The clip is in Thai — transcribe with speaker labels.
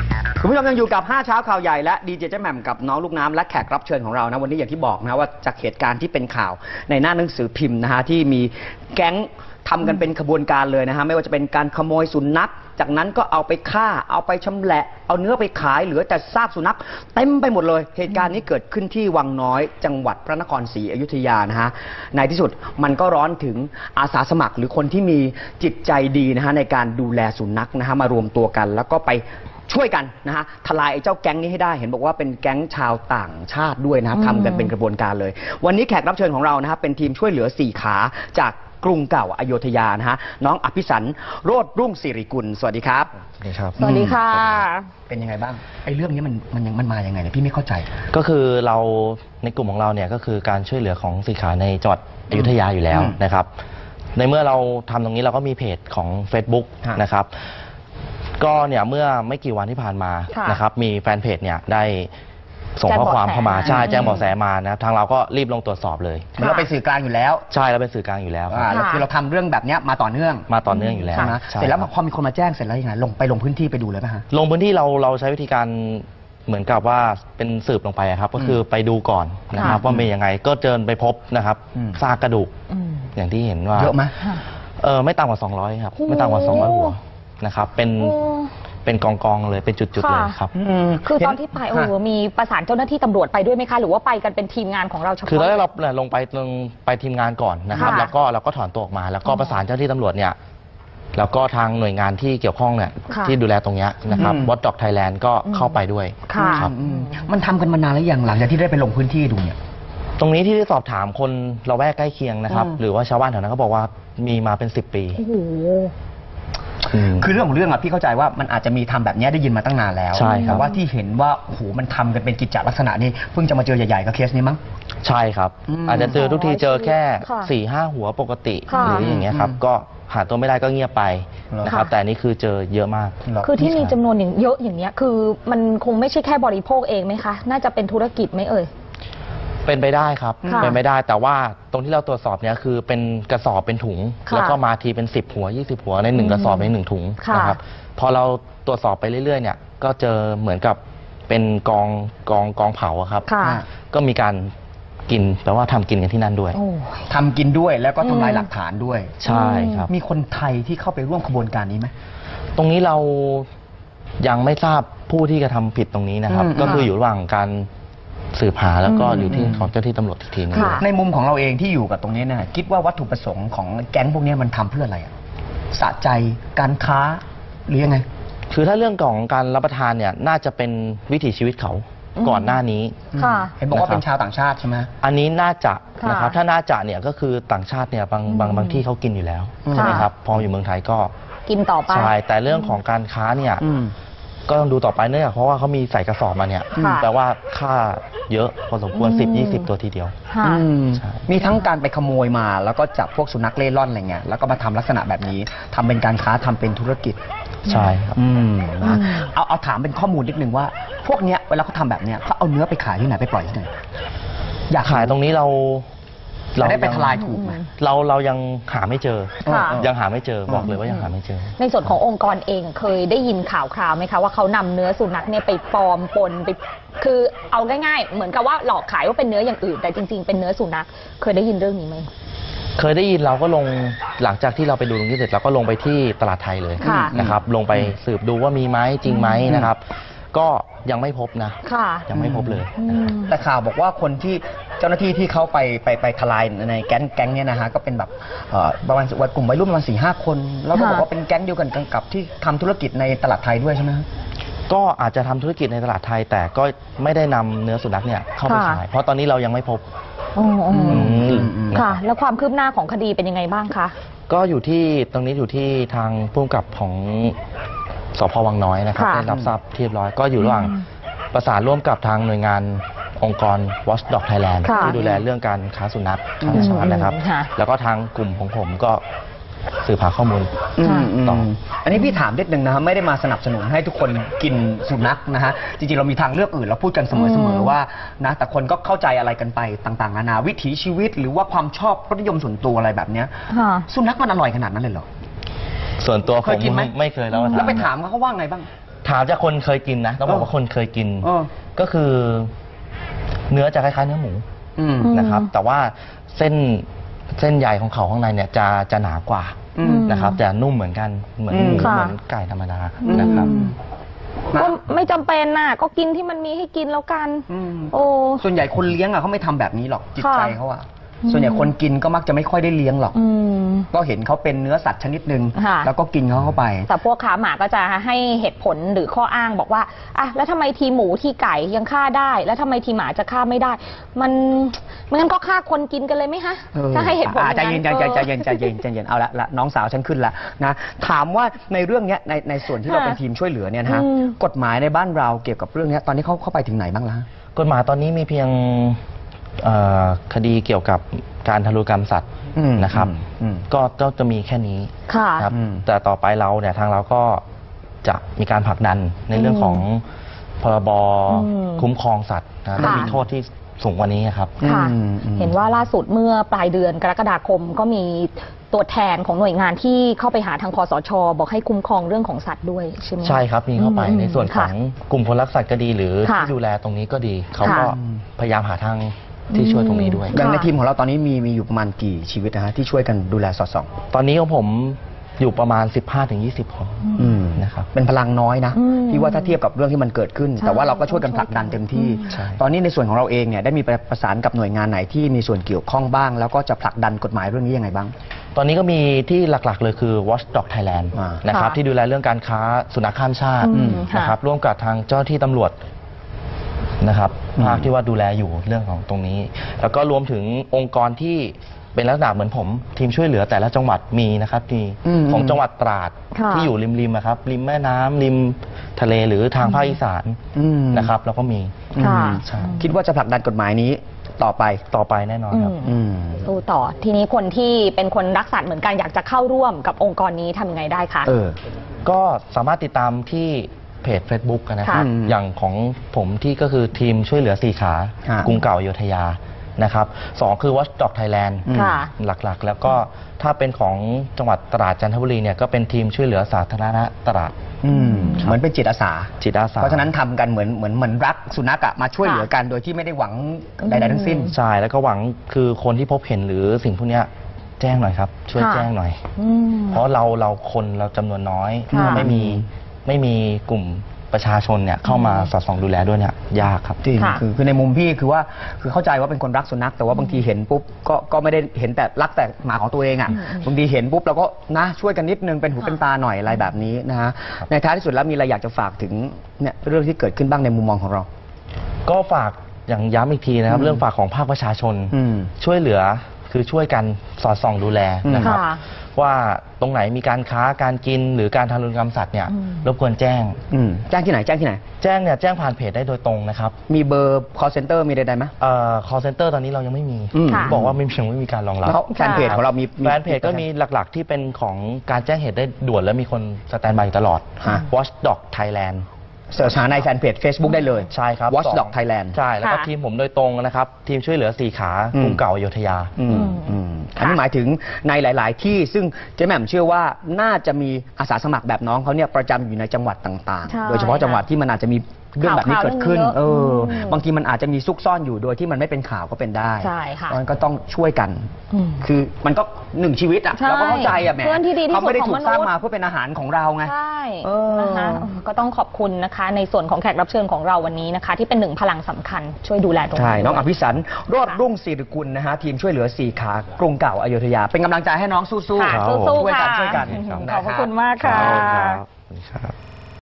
Speaker 1: คุณผู้ชมยังอยู่กับ5เช้าข่าวใหญ่และดีเจเจ๊แหม่มกับน้องลูกน้ำและแขกรับเชิญของเรานะวันนี้อย่างที่บอกนะว่าจากเหตุการณ์ที่เป็นข่าวในหน้าหนังสือพิมพ์นะฮะที่มีแก๊งทำกันเป็นขบวนการเลยนะฮะไม่ว่าจะเป็นการขโมยสุนัขจากนั้นก็เอาไปฆ่าเอาไปชำแหละเอาเนื้อไปขายเหลือแต่ซากสุนัขเต็มไปหมดเลยเหตุการณ์นี้เกิดขึ้นที่วังน้อยจังหวัดพระนครศรีอยุธยานะฮะในที่สุดมันก็ร้อนถึงอาสาสมัครหรือคนที่มีจิตใจดีนะฮะในการดูแลสุนัขนะฮะมารวมตัวกันแล้วก็ไปช่วยกันนะฮะทลายไอ้เจ้าแก๊งนี้ให้ได้เห็นบอกว่าเป็นแก๊งชาวต่างชาติด้วยนะทำกันเป็นกระบวนการเลยวันนี้แขกรับเชิญของเรานะฮะเป็นทีมช่วยเหลือ4ขาจากกรุงเก่าอโยธยานะฮะน้องอภิสันต์โรจน์รุ่งสิริกุลสวัสดีครับ
Speaker 2: สวัสดีครับ
Speaker 3: สวัสดีค่ะ
Speaker 1: เป็นยังไงบ้างไอ้เรื่องนี้มันมายังไงเนี่ยพี่ไม่เข้าใจ
Speaker 2: ก็คือเราในกลุ่มของเราเนี่ยก็คือการช่วยเหลือของ4ขาในจังหวัดอยุธยาอยู่แล้วนะครับในเมื่อเราทำตรงนี้เราก็มีเพจของ Facebook นะครับก็เนี่ยเมื่อไม่กี่วันที่ผ่านมานะครับมีแฟนเพจเนี่ยได้ส่งข้อความเข้ามาใช่แจ้งเบาะแสมานะครับทางเราก็รีบลงตรวจสอบเลย
Speaker 1: เราเป็นสื่อกลางอยู่แล้ว
Speaker 2: ใช่เราเป็นสื่อกลางอยู่แล้ว
Speaker 1: คือเราทำเรื่องแบบนี้มาต่อเนื่อง
Speaker 2: อยู่แล้ว
Speaker 1: นะเสร็จแล้วพอมีคนมาแจ้งเสร็จแล้วยังไงลงพื้นที่ไปดูเลยป่ะฮะ
Speaker 2: ลงพื้นที่เราใช้วิธีการเหมือนกับว่าเป็นสืบลงไปครับก็คือไปดูก่อนนะครับว่าเป็นยังไงก็เจอไปพบนะครับซากกระดูกอย่างที่เห็นว่า
Speaker 1: เยอะไหม
Speaker 2: ไม่ต่ำกว่า200ครับไม่ต่ำกว่า200หัวนะครับเป็นกองเลยเป็นจุดๆเลยครับ
Speaker 3: คือตอนที่ไปมีประสานเจ้าหน้าที่ตำรวจไปด้วยไหมคะหรือว่าไปกันเป็นทีมงานของเราเฉพาะ
Speaker 2: คือตอนแรกเราลงไปทีมงานก่อนนะครับแล้วก็เราก็ถอนตัวออกมาแล้วก็ประสานเจ้าหน้าที่ตำรวจเนี่ยแล้วก็ทางหน่วยงานที่เกี่ยวข้องเนี่ยที่ดูแลตรงนี้นะครับWatchdog Thailand ก็เข้าไปด้วย
Speaker 1: ครับมันทำกันมานานแล้วอย่างหลังจากที่ได้ไปลงพื้นที่ดูเนี่ย
Speaker 2: ตรงนี้ที่ได้สอบถามคนละแวกใกล้เคียงนะครับหรือว่าชาวบ้านแถวนั้นเขาบอกว่ามีมาเป็น10 ปี
Speaker 1: คือเรื่องของเรื่องอะพี่เข้าใจว่ามันอาจจะมีทำแบบนี้ได้ยินมาตั้งนานแล้วแต่ว่าที่เห็นว่าโอ้โหมันทำกันเป็นกิจจลักษณะนี้เพิ่งจะมาเจอใหญ่ๆกับเคสนี้มั้ง
Speaker 2: ใช่ครับอาจจะเจอทุกทีเจอแค่4-5 หัวปกติหรืออย่างเงี้ยครับก็หาตัวไม่ได้ก็เงียบไปนะครับแต่นี่คือเจอเยอะมาก
Speaker 3: คือที่มีจำนวนเยอะอย่างเนี้ยคือมันคงไม่ใช่แค่บริโภคเองไหมคะน่าจะเป็นธุรกิจไหมเอ่ย
Speaker 2: เป็นไปได้ครับเป็นไปได้แต่ว่าตรงที่เราตรวจสอบเนี่ยคือเป็นกระสอบเป็นถุงแล้วก็มาทีเป็น10 หัว20 หัวใน1 กระสอบใน1 ถุงนะครับพอเราตรวจสอบไปเรื่อยๆเนี่ยก็เจอเหมือนกับเป็นกองเผาครับก็มีการกินแปลว่าทำกินกันที่นั่นด้วย
Speaker 1: ทำกินด้วยแล้วก็ทำลายหลักฐานด้วย
Speaker 2: ใช่ครับ
Speaker 1: มีคนไทยที่เข้าไปร่วมขบวนการนี้ไหม
Speaker 2: ตรงนี้เรายังไม่ทราบผู้ที่กระทำผิดตรงนี้นะครับก็คืออยู่ระหว่างการสืบหาแล้วก็อยู่ที่ของเจ้าที่ตำรวจอีกทีนึง
Speaker 1: ในมุมของเราเองที่อยู่กับตรงนี้นะคิดว่าวัตถุประสงค์ของแก๊งพวกนี้มันทำเพื่ออะไรสะใจการค้าหรือยังไง
Speaker 2: คือถ้าเรื่องของการรับประทานเนี่ยน่าจะเป็นวิถีชีวิตเขาก่อนหน้านี้
Speaker 1: เห็นบอกว่าเป็นชาวต่างชาติใช่ไหม
Speaker 2: อันนี้น่าจะนะครับถ้าน่าจะเนี่ยก็คือต่างชาติเนี่ยบางที่เขากินอยู่แล้วใช่ไหมครับพออยู่เมืองไทยก็
Speaker 3: กินต่อไป
Speaker 2: ใช่แต่เรื่องของการค้าเนี่ยก็ต้องดูต่อไปเนื่องจากเพราะว่าเขามีใส่กระสอบมาเนี่ยแปลว่าค่าเยอะพอสมควร10-20 ตัวทีเดียว
Speaker 1: มีทั้งการไปขโมยมาแล้วก็จับพวกสุนัขเล่ร่อนอะไรเงี้ยแล้วก็มาทำลักษณะแบบนี้ทำเป็นการค้าทำเป็นธุรกิจ
Speaker 2: ใช่ครับ
Speaker 1: นะเอาถามเป็นข้อมูลนิดนึงว่าพวกเนี้ยเวลาเขาทำแบบเนี้ยเขาเอาเนื้อไปขายที่ไหนไปปล่อยที่ไหน
Speaker 2: อยากขายตรงนี้เรา
Speaker 1: ได้ไปทลายถูกไหม
Speaker 2: เรายังหาไม่เจอยังหาไม่เจอบอกเลยว่ายังหาไม่เจอ
Speaker 3: ในส่วนขององค์กรเองเคยได้ยินข่าวคราวไหมคะว่าเขานำเนื้อสุนัขเนี่ยไปปลอมปนไปคือเอาง่ายๆเหมือนกับว่าหลอกขายว่าเป็นเนื้ออย่างอื่นแต่จริงๆเป็นเนื้อสุนัขเคยได้ยินเรื่องนี้ไหม
Speaker 2: เคยได้ยินเราก็ลงหลังจากที่เราไปดูตรงนี้เสร็จเราก็ลงไปที่ตลาดไทยเลยนะครับลงไปสืบดูว่ามีไหมจริงไหมนะครับก็ยังไม่พบนะยังไม่พบเลย
Speaker 1: แต่ข่าวบอกว่าคนที่เจ้าหน้าที่ที่เขาไปทลายในแก๊งเนี่ยนะฮะก็เป็นแบบประมาณกลุ่มวัยรุ่นประมาณ4-5 คนแล้วก็บอกว่าเป็นแก๊งเดียวกันกับที่ทำธุรกิจในตลาดไทยด้วยใช่ไหม
Speaker 2: ก็อาจจะทำธุรกิจในตลาดไทยแต่ก็ไม่ได้นำเนื้อสุนัขเนี่ยเข้าไปขายเพราะตอนนี้เรายังไม่พบ
Speaker 3: ค่ะแล้วความคืบหน้าของคดีเป็นยังไงบ้างคะ
Speaker 2: ก็อยู่ที่ตรงนี้อยู่ที่ทางผู้กำกับของสพ.วังน้อยนะครับได้รับทราบเรียบร้อยก็อยู่ระหว่างประสานร่วมกับทางหน่วยงานองค์กร Watchdog Thailand ที่ดูแลเรื่องการค้าสุนัขทางชาตินะครับแล้วก็ทางกลุ่มของผมก็สืบหาข้อมูล
Speaker 1: ต่ออันนี้พี่ถามนิดนึงนะครับไม่ได้มาสนับสนุนให้ทุกคนกินสุนัขนะฮะจริงๆเรามีทางเลือกอื่นเราพูดกันเสมอๆว่านะแต่คนก็เข้าใจอะไรกันไปต่างๆนานาวิถีชีวิตหรือว่าความชอบรสนิยมส่วนตัวอะไรแบบนี้สุนัขมันอร่อยขนาดนั้นเลยเหรอ
Speaker 2: ส่วนตัวผมไม่เคยแล้ว
Speaker 1: ไปถามเขาว่าไงบ้าง
Speaker 2: ถามจากคนเคยกินนะต้องบอกว่าคนเคยกิน
Speaker 1: เออ
Speaker 2: ก็คือ เนื้อจะคล้ายๆเนื้อหมู
Speaker 1: อืม
Speaker 2: นะครับ แต่ว่าเส้นใยของเขาข้างในเนี่ยจะหนากว่า
Speaker 1: อืม
Speaker 2: นะครับจะนุ่มเหมือนกันเหมือนหมู
Speaker 3: ค่ะ
Speaker 2: เหมือนไก่ธรรมดานะครับ
Speaker 3: ก็ไม่จำเป็นน่ะก็กินที่มันมีให้กินแล้วกัน
Speaker 1: อืม
Speaker 3: โอ้
Speaker 1: ส่วนใหญ่คนเลี้ยงอะเขาไม่ทำแบบนี้หรอกจิตใจ
Speaker 3: ค่ะ
Speaker 1: เขาอะส่วนใหญ่คนกินก็มักจะไม่ค่อยได้เลี้ยงหรอก
Speaker 3: อืม
Speaker 1: ก็เห็นเขาเป็นเนื้อสัตว์ชนิดหนึ่ง
Speaker 3: ค่ะ
Speaker 1: แล้วก็กินเขาเข้าไป
Speaker 3: แต่พวกค้าหมาก็จะให้เหตุผลหรือข้ออ้างบอกว่าอ่ะแล้วทำไมทีหมูทีไก่ยังฆ่าได้ แล้วทำไมทีหมาจะฆ่าไม่ได้ มันงั้นก็ฆ่าคนกินกันเลยไหมฮะถ้าให้เหตุผล
Speaker 1: ใจเย็น
Speaker 3: อาง
Speaker 1: ใจเย็นใจเย็นใจเย็นเอาละน้องสาวฉันขึ้นละนะถามว่าในเรื่องเนี้ยในส่วนที่เราเป็นทีมช่วยเหลือเนี่ยนะฮะกฎหมายในบ้านเราเกี่ยวกับเรื่องเนี้ยตอนนี้เขาเข้าไปถึงไหนบ้างแล้ว
Speaker 2: กฎหมายตอนนี้มีเพียงคดีเกี่ยวกับการทารุณกรรมสัตว์
Speaker 1: อืม
Speaker 2: นะครับ
Speaker 1: อืม
Speaker 2: ก็จะมีแค่นี้
Speaker 3: ค่ะ
Speaker 2: ครับ
Speaker 1: อืม
Speaker 2: แต่ต่อไปเราเนี่ยทางเราก็จะมีการผลักดันในเรื่องของพรบ คุ้มครองสัตว์นะต้องมีโทษที่สูงกว่านี้ครับ
Speaker 3: ค่ะ
Speaker 1: อืม
Speaker 3: เห็นว่าล่าสุดเมื่อปลายเดือนกรกฎาคมก็มีตัวแทนของหน่วยงานที่เข้าไปหาทางคสช บอกให้คุ้มครองเรื่องของสัตว์ด้วยใช่ไหม
Speaker 2: ใช่ครับมีเข้าไป
Speaker 3: อืม
Speaker 2: ในส่วนของ
Speaker 3: ค่ะ
Speaker 2: กลุ่มคนรักสัตว์ก็ดี หรือ
Speaker 3: ค่ะ
Speaker 2: ที่ดูแลตรงนี้ก็ดี เขาก็
Speaker 3: ค่ะ
Speaker 2: พยายามหาทางที่ช่วยตรงนี้ด้วย
Speaker 1: อย่างใน
Speaker 3: ค่ะ
Speaker 1: ทีมของเราตอนนี้มีอยู่ประมาณกี่ชีวิตนะฮะที่ช่วยกันดูแลสอดส่อง
Speaker 2: ตอนนี้ของผมอยู่ประมาณ 15-20 คน
Speaker 1: อืม
Speaker 2: นะครับ
Speaker 1: เป็นพลังน้อยนะ
Speaker 3: อืม
Speaker 1: พี่ว่าถ้าเทียบกับเรื่องที่มันเกิดขึ้น
Speaker 3: ใช่
Speaker 1: แต่ว่าเราก็ช่วยกันผลักดันเต็มที่
Speaker 2: ใช่
Speaker 1: ตอนนี้ในส่วนของเราเองเนี่ยได้มีประสานกับหน่วยงานไหนที่มีส่วนเกี่ยวข้องบ้าง แล้วก็จะผลักดันกฎหมายเรื่องนี้ยังไงบ้าง
Speaker 2: ตอนนี้ก็มีที่หลักๆเลยคือ Watchdog Thailand
Speaker 1: อ่า
Speaker 2: นะครับ
Speaker 3: ค่ะ
Speaker 2: ที่ดูแลเรื่องการค้าสุนัขข้ามชาติ
Speaker 3: ค่ะ
Speaker 2: นะครับร่วมกับทางเจ้าหน้าที่ตำรวจนะครับภาคที่ว่าดูแลอยู่เรื่องของตรงนี้ แล้วก็รวมถึงองค์กรที่เป็นลักษณะเหมือนผม ทีมช่วยเหลือแต่ละจังหวัดมีนะครับที่
Speaker 1: อืม
Speaker 2: ของจังหวัดตราด
Speaker 3: ค่ะ
Speaker 2: ที่อยู่ริมๆนะครับริมแม่น้ำริมทะเลหรือทางภาคอีสาน
Speaker 1: อืม
Speaker 2: นะครับแล้วก็มี
Speaker 3: ค่ะ
Speaker 2: ใช่
Speaker 1: คิดว่าจะผลักดันกฎหมายนี้ต่อไป
Speaker 2: ต่อไปแน่นอนครับ
Speaker 1: อืม
Speaker 3: สู้ต่อทีนี้คนที่เป็นคนรักสัตว์เหมือนกันอยากจะเข้าร่วมกับองค์กรนี้ทำยังไงได้คะ
Speaker 2: ก็สามารถติดตามที่เพจ Facebook นะครับ
Speaker 1: ค่ะ
Speaker 2: อย่างของผมที่ก็คือทีมช่วยเหลือสี่ขา
Speaker 1: ค่ะ
Speaker 2: กรุงเก่าอยุธยานะครับสองคือ Watchdog Thailand
Speaker 3: ค่ะ
Speaker 2: หลักๆ แล้วก็ถ้าเป็นของจังหวัดตราดจันทบุรีเนี่ยก็เป็นทีมช่วยเหลือสาธารณะตราด
Speaker 1: อืมเหมือนเป็นจิตอาสา
Speaker 2: จิตอาสา
Speaker 1: เพราะฉะนั้นทำกันเหมือนรักสุนัขอะมาช่วยเหลือกันโดยที่ไม่ได้หวังใดๆทั้งสิ้น
Speaker 2: ใช่แล้วก็หวังคือคนที่พบเห็นหรือสิ่งพวกเนี้ยแจ้งหน่อยครับ ช่วย
Speaker 3: ค่ะ
Speaker 2: แจ้งหน่อย
Speaker 3: อืม
Speaker 2: เพราะเราคนเราจำนวนน้อย
Speaker 3: ค่ะ
Speaker 2: ไม่มีกลุ่มประชาชนเนี่ยเข้ามาสอดส่องดูแลด้วยเนี่ยยากครับ
Speaker 1: จริง
Speaker 3: ค่ะ
Speaker 1: คือในมุมพี่คือเข้าใจว่าเป็นคนรักสุนัขแต่ว่าบางทีเห็นปุ๊บก็ไม่ได้เห็นแต่รักแต่หมาของตัวเองอ่ะบางทีเห็นปุ๊บเราก็นะช่วยกันนิดนึงเป็นหูเป็นตาหน่อยอะไรแบบนี้นะฮะในท้ายที่สุดแล้วมีอะไรอยากจะฝากถึงเนี่ยเรื่องที่เกิดขึ้นบ้างในมุมมองของเรา
Speaker 2: ก็ฝากอย่างย้ำอีกทีนะครับ เรื่องฝากของภาคประชาชน
Speaker 1: อืม
Speaker 2: ช่วยเหลือคือช่วยกันสอดส่องดูแลนะครับ
Speaker 3: ค่ะ
Speaker 2: ว่าตรงไหนมีการค้าการกินหรือการทารุณกรรมสัตว์เนี่ยรบกวนแจ้ง
Speaker 1: แจ้งที่ไหนแจ้งที่ไหน
Speaker 2: แจ้งผ่านเพจได้โดยตรงนะครับ
Speaker 1: มีเบอร์ call center มีใดๆไหม
Speaker 2: call center ตอนนี้เรายังไม่มี
Speaker 1: อืม
Speaker 3: ค่ะ
Speaker 2: บอกว่ายังไม่มีการรองรับ
Speaker 1: แล้วแฟนเพจของเรามี
Speaker 2: แฟนเพจก็มีหลักๆ ที่เป็นของการแจ้งเหตุได้ด่วนและมีคนสแตนบายอยู่ตลอด
Speaker 1: ฮะ
Speaker 2: Watchdog Thailand
Speaker 1: เสิร์ชหาในแฟนเพจ Facebook ได้เลย
Speaker 2: ใช่ครับ
Speaker 1: Watchdog Thailand
Speaker 2: ใช่แล้วก็
Speaker 3: ค่ะ
Speaker 2: ทีมผมโดยตรงนะครับ ทีมช่วยเหลือสี่ขากรุงเก่าอยุธยา
Speaker 1: อันนี้หมายถึงในหลาย ๆ ที่ซึ่งเจ๊แหม่มเชื่อว่าน่าจะมีอาสาสมัครแบบน้องเขาเนี่ยประจำอยู่ในจังหวัดต่าง
Speaker 3: ใช่
Speaker 1: ๆ โดยเฉพาะจังหวัดที่มันอาจจะมีเรื่องแบบนี้เกิดขึ้น
Speaker 3: ข่าวๆเรื่องนี้เยอะ
Speaker 1: บางทีมันอาจจะมีซุกซ่อนอยู่โดยที่มันไม่เป็นข่าวก็เป็นได้
Speaker 3: ใช่ค่ะ
Speaker 1: เพราะฉะนั้นก็ต้องช่วยกัน
Speaker 3: อืม
Speaker 1: คือมันก็หนึ่งชีวิตอะ
Speaker 3: ใช่
Speaker 1: เราก็เข้าใจอะแหม
Speaker 3: เพื่อนที่ดีที่สุด
Speaker 1: เขาไม่ได้
Speaker 3: ของ
Speaker 1: ถู
Speaker 3: ม
Speaker 1: ก
Speaker 3: นุษย์
Speaker 1: สร้างมาเพื่อเป็นอาหารของเราไง
Speaker 3: ใช่
Speaker 1: เออ
Speaker 3: นะคะก็ต้องขอบคุณนะคะ ในส่วนของแขกรับเชิญของเราวันนี้นะคะ ที่เป็นหนึ่งพลังสำคัญช่วยดูแลตรงนี้
Speaker 1: ใช่ น้อง
Speaker 3: ด้
Speaker 1: อ
Speaker 3: วย
Speaker 1: ภิสันต์รอดรุ่งศิริกุลนะฮะทีมช่วยเหลือสี่ขากรุงเก่าอยุธยา เป็นกำลังใจให้น้องสู้
Speaker 3: ค่ะ
Speaker 1: ๆ
Speaker 3: สู้ๆ
Speaker 1: ช่วยกัน
Speaker 3: ค่ะ
Speaker 1: ช่วยกัน
Speaker 3: ขอบพระคุณมากค่ะ
Speaker 2: ขอบคุณครับ